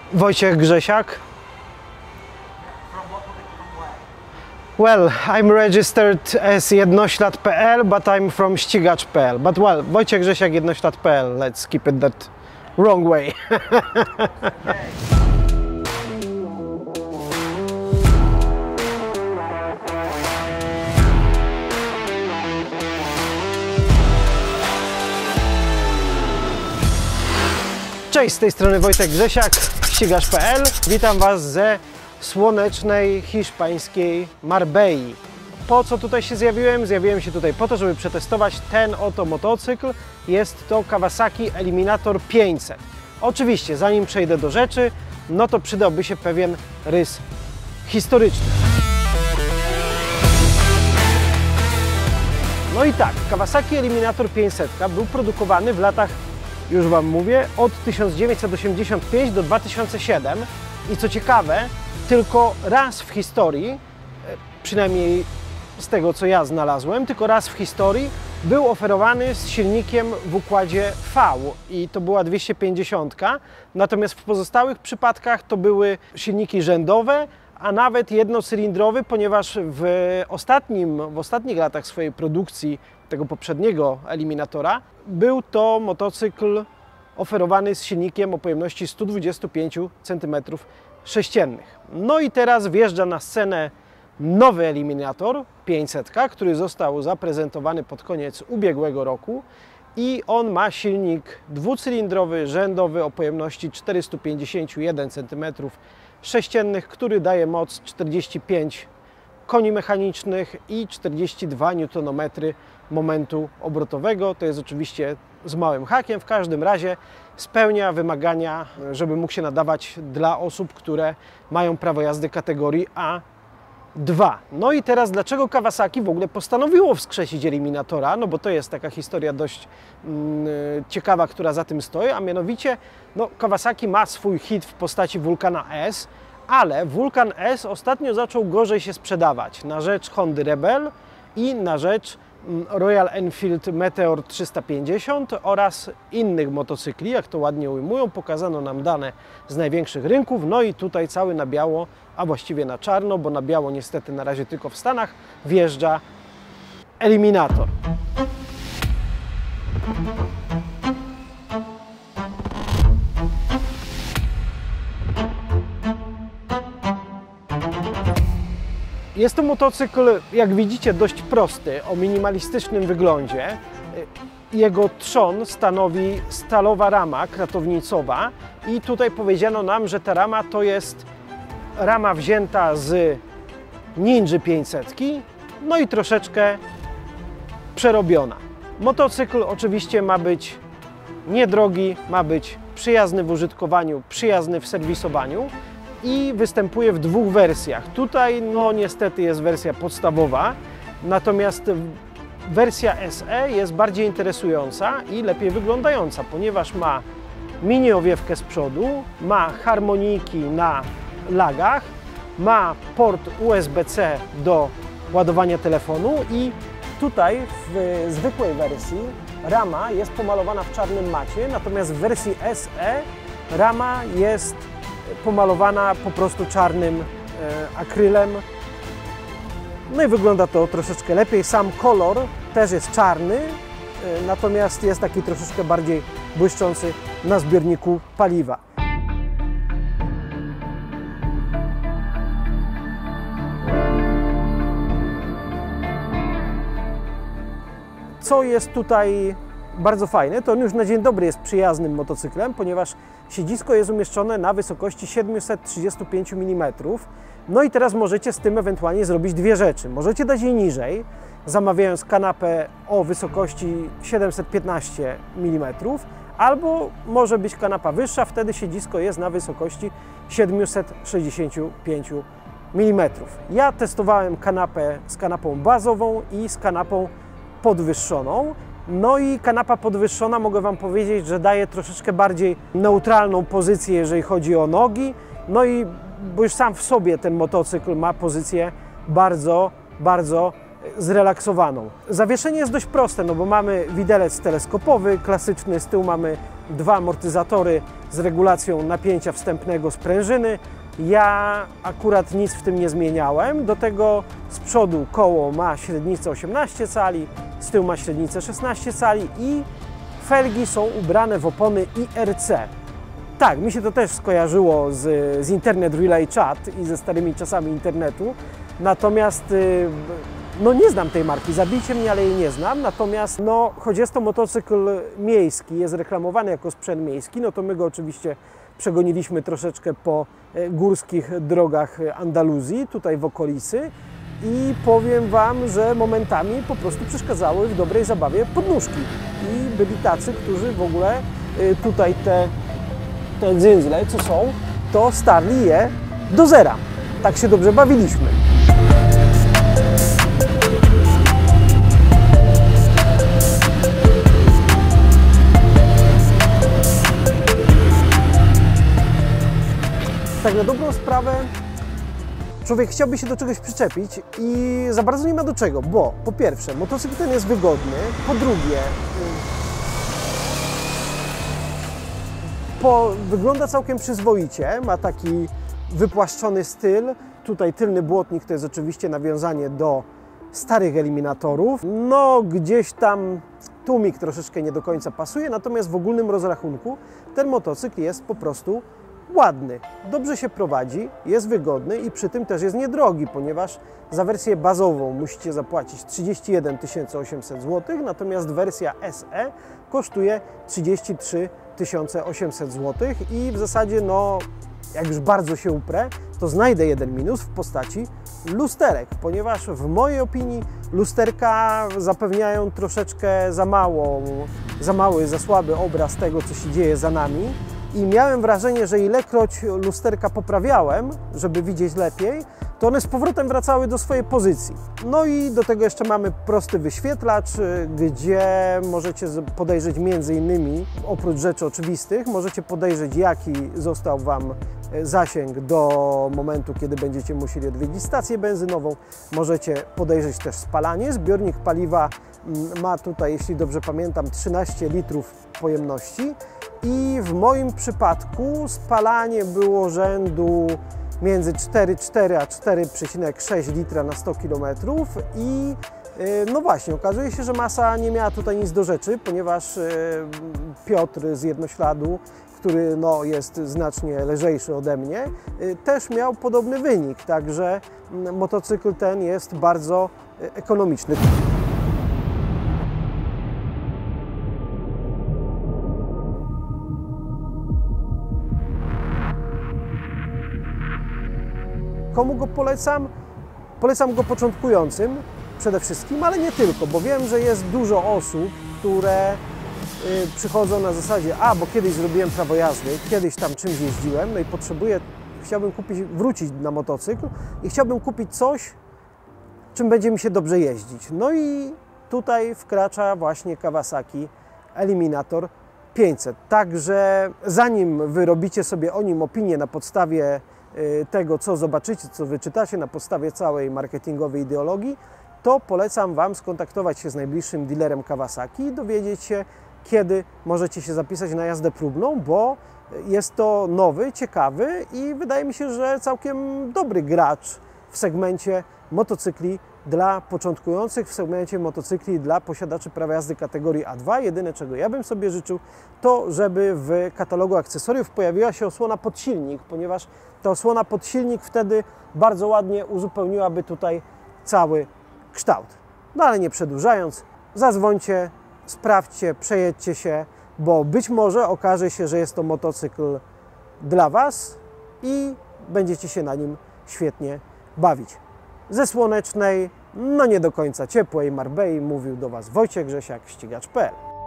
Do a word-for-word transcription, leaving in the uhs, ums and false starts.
Wojciech Grzesiak. Well, I'm registered as jednoślad kropka p l, but I'm from ścigacz kropka p l. But well, Wojciech Grzesiak, jednoślad kropka p l. Let's keep it that wrong way. Cześć, z tej strony Wojtek Grzesiak, ścigacz kropka p l. Witam Was ze słonecznej hiszpańskiej Marbei. Po co tutaj się zjawiłem? Zjawiłem się tutaj po to, żeby przetestować ten oto motocykl. Jest to Kawasaki Eliminator pięćset. Oczywiście, zanim przejdę do rzeczy, no to przydałby się pewien rys historyczny. No i tak, Kawasaki Eliminator pięćset był produkowany w latach, już Wam mówię, od tysiąc dziewięćset osiemdziesiątego piątego do dwa tysiące siódmego i co ciekawe, tylko raz w historii, przynajmniej z tego co ja znalazłem, tylko raz w historii był oferowany z silnikiem w układzie V i to była dwieście pięćdziesiąt, natomiast w pozostałych przypadkach to były silniki rzędowe, a nawet jednocylindrowy, ponieważ w, ostatnim, w ostatnich latach swojej produkcji tego poprzedniego Eliminatora był to motocykl oferowany z silnikiem o pojemności sto dwadzieścia pięć centymetrów sześciennych. No i teraz wjeżdża na scenę nowy Eliminator pięćset, który został zaprezentowany pod koniec ubiegłego roku i on ma silnik dwucylindrowy, rzędowy o pojemności czterysta pięćdziesiąt jeden centymetrów sześciennych, który daje moc czterdzieści pięć koni mechanicznych i czterdzieści dwa niutonometry momentu obrotowego. To jest oczywiście z małym hakiem. W każdym razie spełnia wymagania, żeby mógł się nadawać dla osób, które mają prawo jazdy kategorii A dwa. No i teraz dlaczego Kawasaki w ogóle postanowiło wskrzesić Eliminatora? No bo to jest taka historia dość mm, ciekawa, która za tym stoi, a mianowicie no, Kawasaki ma swój hit w postaci Vulcana S, ale Vulcan S ostatnio zaczął gorzej się sprzedawać na rzecz Hondy Rebel i na rzecz Royal Enfield Meteor trzysta pięćdziesiąt oraz innych motocykli, jak to ładnie ujmują. Pokazano nam dane z największych rynków, no i tutaj cały na biało, a właściwie na czarno, bo na biało niestety na razie tylko w Stanach, wjeżdża Eliminator. Jest to motocykl, jak widzicie, dość prosty, o minimalistycznym wyglądzie. Jego trzon stanowi stalowa rama kratownicowa i tutaj powiedziano nam, że ta rama to jest rama wzięta z Ninja pięćset, no i troszeczkę przerobiona. Motocykl oczywiście ma być niedrogi, ma być przyjazny w użytkowaniu, przyjazny w serwisowaniu i występuje w dwóch wersjach. Tutaj no niestety jest wersja podstawowa, natomiast wersja S E jest bardziej interesująca i lepiej wyglądająca, ponieważ ma mini owiewkę z przodu, ma harmonijki na lagach, ma port U S B C do ładowania telefonu i tutaj w zwykłej wersji rama jest pomalowana w czarnym macie, natomiast w wersji S E rama jest pomalowana po prostu czarnym e, akrylem. No i wygląda to troszeczkę lepiej. Sam kolor też jest czarny, e, natomiast jest taki troszeczkę bardziej błyszczący na zbiorniku paliwa. Co jest tutaj bardzo fajne, to on już na dzień dobry jest przyjaznym motocyklem, ponieważ siedzisko jest umieszczone na wysokości siedemset trzydzieści pięć milimetrów. No i teraz możecie z tym ewentualnie zrobić dwie rzeczy. Możecie dać jej niżej, zamawiając kanapę o wysokości siedemset piętnaście milimetrów, albo może być kanapa wyższa, wtedy siedzisko jest na wysokości siedemset sześćdziesiąt pięć milimetrów. Ja testowałem kanapę z kanapą bazową i z kanapą podwyższoną. No i kanapa podwyższona, mogę Wam powiedzieć, że daje troszeczkę bardziej neutralną pozycję, jeżeli chodzi o nogi. No i bo już sam w sobie ten motocykl ma pozycję bardzo, bardzo zrelaksowaną. Zawieszenie jest dość proste, no bo mamy widelec teleskopowy, klasyczny, z tyłu mamy dwa amortyzatory z regulacją napięcia wstępnego sprężyny. Ja akurat nic w tym nie zmieniałem, do tego z przodu koło ma średnicę osiemnaście cali, z tyłu ma średnicę szesnaście cali i felgi są ubrane w opony I R C. Tak, mi się to też skojarzyło z, z Internet Relay Chat i ze starymi czasami internetu, natomiast no nie znam tej marki, zabijcie mnie, ale jej nie znam, natomiast no, choć jest to motocykl miejski, jest reklamowany jako sprzęt miejski, no to my go oczywiście przegoniliśmy troszeczkę po górskich drogach Andaluzji, tutaj w okolicy i powiem Wam, że momentami po prostu przeszkadzały w dobrej zabawie podnóżki i byli tacy, którzy w ogóle tutaj te, te dzyndzle, co są, to starli je do zera. Tak się dobrze bawiliśmy. Tak na dobrą sprawę człowiek chciałby się do czegoś przyczepić i za bardzo nie ma do czego, bo po pierwsze motocykl ten jest wygodny, po drugie po, wygląda całkiem przyzwoicie, ma taki wypłaszczony styl, tutaj tylny błotnik to jest oczywiście nawiązanie do starych eliminatorów, no gdzieś tam tłumik troszeczkę nie do końca pasuje, natomiast w ogólnym rozrachunku ten motocykl jest po prostu ładny, dobrze się prowadzi, jest wygodny i przy tym też jest niedrogi, ponieważ za wersję bazową musicie zapłacić trzydzieści jeden tysięcy osiemset złotych, natomiast wersja S E kosztuje trzydzieści trzy tysiące osiemset złotych i w zasadzie no, jak już bardzo się uprę, to znajdę jeden minus w postaci lusterek, ponieważ w mojej opinii lusterka zapewniają troszeczkę za mało, za mały, za słaby obraz tego, co się dzieje za nami. I miałem wrażenie, że ilekroć lusterka poprawiałem, żeby widzieć lepiej, to one z powrotem wracały do swojej pozycji. No i do tego jeszcze mamy prosty wyświetlacz, gdzie możecie podejrzeć między innymi, oprócz rzeczy oczywistych, możecie podejrzeć, jaki został Wam zasięg do momentu, kiedy będziecie musieli odwiedzić stację benzynową. Możecie podejrzeć też spalanie. Zbiornik paliwa ma tutaj, jeśli dobrze pamiętam, trzynaście litrów pojemności. I w moim przypadku spalanie było rzędu między cztery przecinek cztery a cztery przecinek sześć litra na sto kilometrów i no właśnie, okazuje się, że masa nie miała tutaj nic do rzeczy, ponieważ Piotr z Jednośladu, który no, jest znacznie lżejszy ode mnie, też miał podobny wynik, także motocykl ten jest bardzo ekonomiczny. Komu go polecam? Polecam go początkującym przede wszystkim, ale nie tylko, bo wiem, że jest dużo osób, które przychodzą na zasadzie, a bo kiedyś zrobiłem prawo jazdy, kiedyś tam czymś jeździłem, no i potrzebuję, chciałbym kupić, wrócić na motocykl i chciałbym kupić coś, czym będzie mi się dobrze jeździć. No i tutaj wkracza właśnie Kawasaki Eliminator pięćset. Także zanim wy robicie sobie o nim opinię na podstawie tego, co zobaczycie, co wyczytacie na podstawie całej marketingowej ideologii, to polecam Wam skontaktować się z najbliższym dealerem Kawasaki i dowiedzieć się, kiedy możecie się zapisać na jazdę próbną, bo jest to nowy, ciekawy i wydaje mi się, że całkiem dobry gracz w segmencie motocykli dla początkujących, w segmencie motocykli dla posiadaczy prawa jazdy kategorii A dwa. Jedyne, czego ja bym sobie życzył, to żeby w katalogu akcesoriów pojawiła się osłona pod silnik, ponieważ ta osłona pod silnik wtedy bardzo ładnie uzupełniłaby tutaj cały kształt. No ale nie przedłużając, zadzwońcie, sprawdźcie, przejedźcie się, bo być może okaże się, że jest to motocykl dla Was i będziecie się na nim świetnie bawić. Ze słonecznej, no nie do końca ciepłej Marbei mówił do Was Wojciech Grzesiak, ścigacz kropka pe el.